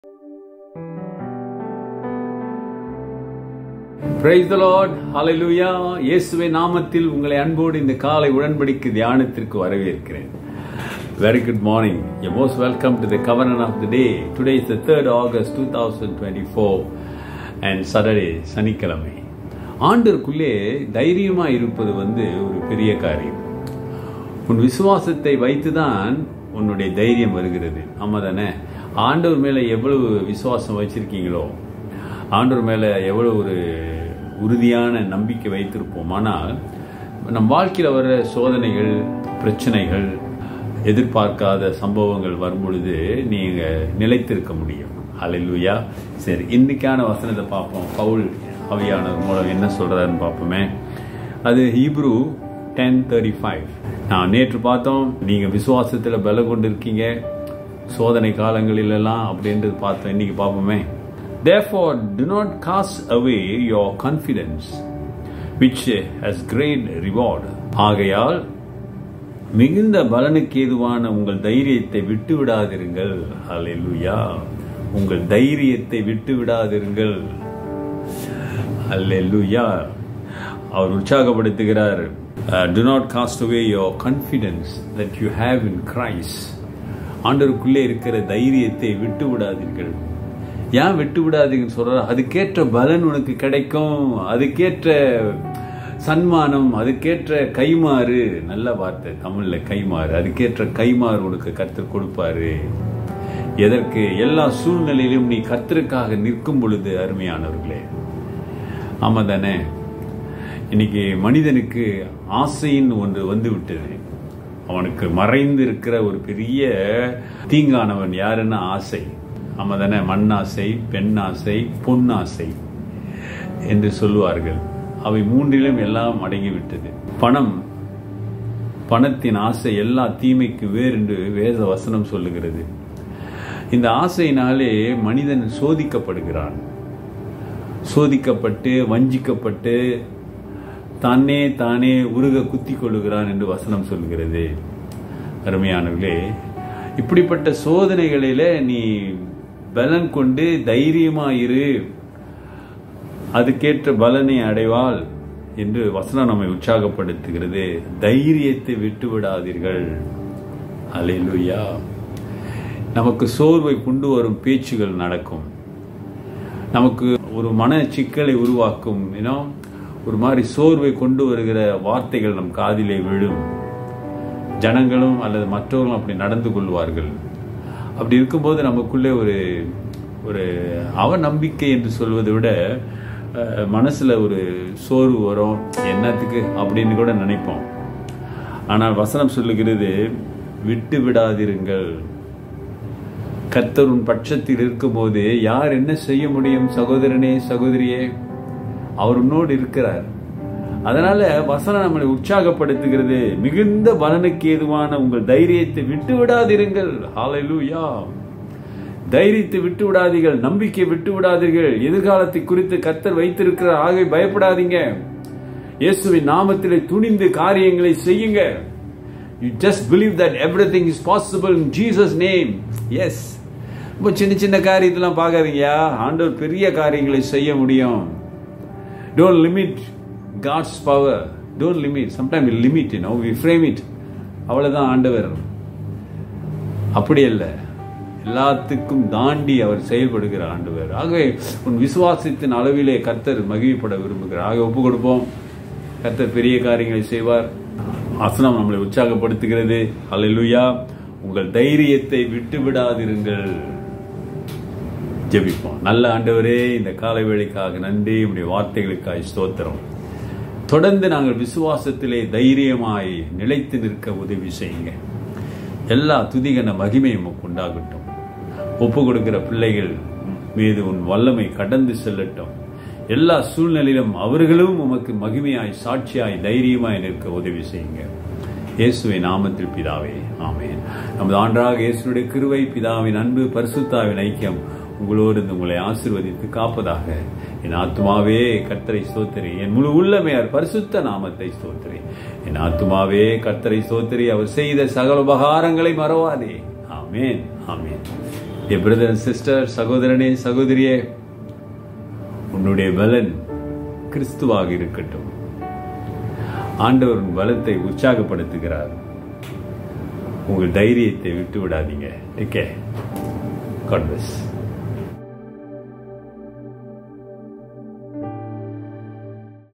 Praise the Lord. Hallelujah. இயேசுவே நாமத்தில் உங்களை அன்போடு இந்த காலை உடன்படிக்கை தியானத்திற்கு வரவேற்கிறேன். Very good morning. You're most welcome to the covenant of the day. Today is the 3rd August 2024 and Saturday, சனிக்கிழமை. ஆண்டவருக்குள்ளே தைரியமா இருப்பது ஒரு பெரிய காரியம். உன் விசுவாசத்தை வைத்துதான் உன்னுடைய தைரியம் வருகிறது. ஆமா தானே? ஆண்டவர் மேல எவ்வளவு விசுவாசம் வச்சிருக்கீங்களோ, ஆண்டவர் மேல எவ்வளவு ஒரு உறுதியான நம்பிக்கை வைத்திருப்போம். ஆனால் நம் வாழ்க்கையில் வர சோதனைகள், பிரச்சனைகள், எதிர்பார்க்காத சம்பவங்கள் வரும்பொழுது நீங்க நிலைத்திருக்க முடியும். ஹல்லேலூயா. சரி, இன்னைக்கான வசனத்தை பார்ப்போம். பவுல் ஆவியானவர் மூலம் என்ன சொல்றாருன்னு பார்ப்போமே. அது ஹீப்ரூ 10:35. நான் நேற்று பார்த்தோம், நீங்க விசுவாசத்துல பலம் கொண்டு இருக்கீங்க சோதனை காலங்களிலெல்லாம் அப்படின்றது பார்த்தோம். இன்னைக்கு பார்ப்போமே. Therefore, do not cast away your confidence, which has great reward. ஆகையால் மிகுந்த பலனுக்கு ஏதுவான உங்கள் தைரியத்தை விட்டு விடாதிருங்கள். ஹல்லேலூயா. உங்கள் தைரியத்தை விட்டு விடாதிருங்கள். ஹல்லேலூயா. அவர் உற்சாகப்படுத்துகிறார். Do not cast away your confidence that you have in Christ. ஆண்டவருக்குள்ளே இருக்கிற தைரியத்தை விட்டு விடாதீர்கள். ஏன் விட்டு விடாதீங்கன்னு சொல்ற? அதுக்கேற்ற பலன் உனக்கு கிடைக்கும், அதுக்கேற்ற சன்மானம், அதுக்கேற்ற கைமாறு. நல்ல வார்த்தை தமிழ்ல, கைமாறு. அதுக்கேற்ற கைமாறு உனக்கு கர்த்தர் கொடுப்பாரு. எதற்கு? எல்லா சூழ்நிலையிலும் நீ கர்த்தருக்காக நிற்கும் பொழுது. அருமையானவர்களே, ஆமா தானே? இன்னைக்கு மனிதனுக்கு ஆசைன்னு ஒன்று வந்து விட்டது. அவனுக்கு மறைந்து இருக்கிற ஒரு பெரிய தீங்கானவன் யாருன்னா ஆசை. ஆமா தானே? மண்ணாசை, பெண்ணாசை, பொன்னாசை என்று சொல்லுவார்கள். அவை மூன்றிலும் எல்லாம் அடங்கிவிட்டது. பணத்தின் ஆசை எல்லா தீமைக்கு வேறு என்று வேத வசனம் சொல்லுகிறது. இந்த ஆசையினாலே மனிதன் சோதிக்கப்படுகிறான். சோதிக்கப்பட்டு வஞ்சிக்கப்பட்டு தானே உருக குத்தி கொள்ளுகிறான் என்று வசனம் சொல்கிறது. அருமையானவர்களே, இப்படிப்பட்ட சோதனைகளில நீ பலன் கொண்டு தைரியமாயிரு, அதுக்கேற்ற பலனை அடைவாள் என்று வசனம் நம்மை உற்சாகப்படுத்துகிறது. தைரியத்தை விட்டு விடாதீர்கள். ஹல்லேலூயா. நமக்கு சோர்வை கொண்டு வரும் பேச்சுகள் நடக்கும். நமக்கு ஒரு மன சிக்கலை உருவாக்கும். ஒரு மாதிரி சோர்வை கொண்டு வருகிற வார்த்தைகள் நம் காதிலே விழும். ஜனங்களும் அல்லது மற்றவர்களும் அப்படி நடந்து கொள்வார்கள். அப்படி இருக்கும்போது நமக்குள்ளே ஒரு அவநம்பிக்கை என்று சொல்வதை விட மனசுல ஒரு சோர்வு வரும். என்னத்துக்கு அப்படின்னு கூட நினைப்போம். ஆனால் வசனம் சொல்லுகிறது, விட்டு விடாதிருங்கள். கர்த்தர் உன் பட்சத்தில் இருக்கும்போது யார் என்ன செய்ய முடியும்? சகோதரனே, சகோதரியே, அவர் உன்னோடு இருக்கிறார். அதனால வசனம் நம்மளை உற்சாகப்படுத்துகிறது. மிகுந்த பலனுக்கு ஏதுவான உங்கள் தைரியத்தை விட்டு விடாதிருங்கள். ஹல்லேலூயா. தைரியத்தை விட்டு விடாதீர்கள், நம்பிக்கை விட்டு விடாதீர்கள். எதிர்காலத்தை குறித்து கர்த்தர் வைத்திருக்கிறார். ஆகவே பயப்படாதீங்க. இயேசுவின் நாமத்திலே துணிந்து காரியங்களை செய்யுங்க. You just believe that everything is possible in Jesus name. Yes. ரொம்ப சின்ன காரியத்தெல்லாம் பார்க்காதீங்க. ஆண்டவர் பெரிய காரியங்களை செய்ய முடியும். Don't limit God's power. Don't limit. Sometimes we limit, we frame it. அவ்வளவுதான் ஆண்டவர். அப்படி அல்ல, எல்லாத்துக்கும் தாண்டி அவர் செயல்படுகிற ஆண்டவர். ஆகவே உன் விசுவாசத்தின் அளவிலே கர்த்தர் மகிழ்ப்பட விரும்புகிறார். ஆக ஒப்பு கொடுப்போம். கர்த்தர் பெரிய காரியங்களை செய்வார். வசனம் நம்மளை உற்சாகப்படுத்துகிறது. ஹல்லேலூயா. உங்கள் தைரியத்தை விட்டு விடாதிருங்கள். ஜெபிப்போம். நல்ல ஆண்டவரே, இந்த காலை வேளைக்காக நன்றி. உம்முடைய வார்த்தைகளுக்காக ஸ்தோத்திரம். தொடர்ந்து நாங்கள் விசுவாசத்திலே தைரியமாய் நிலைத்து நிற்க உதவி செய்யுங்க. எல்லா துதிகன மகிமை உமக்கு உண்டாகட்டும். ஒப்பு கொடுக்கிற பிள்ளைகள் மீது உன் வல்லமை கடந்து செல்லட்டும். எல்லா சூழ்நிலையிலும் அவர்களும் உமக்கு மகிமையாய், சாட்சியாய், தைரியமாய் நிற்க உதவி செய்யுங்க. இயேசுவின் நாமத்தில் பிதாவே, ஆமென். நமது ஆண்டவராகிய இயேசுவுடைய கிருபை, பிதாவின் அன்பு, பரிசுத்தாவின் ஐக்கியம் உங்களோடு உங்களை ஆசீர்வதித்து காப்பதாக. என் ஆத்துமாவே கர்த்தரை ஸ்தோத்திரி, என் முழு உள்ளமே அவர் பரிசுத்த நாமத்தை ஸ்தோத்திரி. என் ஆத்துமாவே கர்த்தரை ஸ்தோத்திரி, அவர் செய்த சகல உபகாரங்களை மறவாதே. Amen, amen. என் பிரதர் அண்ட் சிஸ்டர், சகோதரனே சகோதரியே, உன்னுடைய பலன் கிறிஸ்துவாக இருக்கட்டும். ஆண்டவர் உன் பலத்தை உற்சாகப்படுத்துகிறார். உங்கள் தைரியத்தை விட்டு விடாதீங்க. Take care. God plus.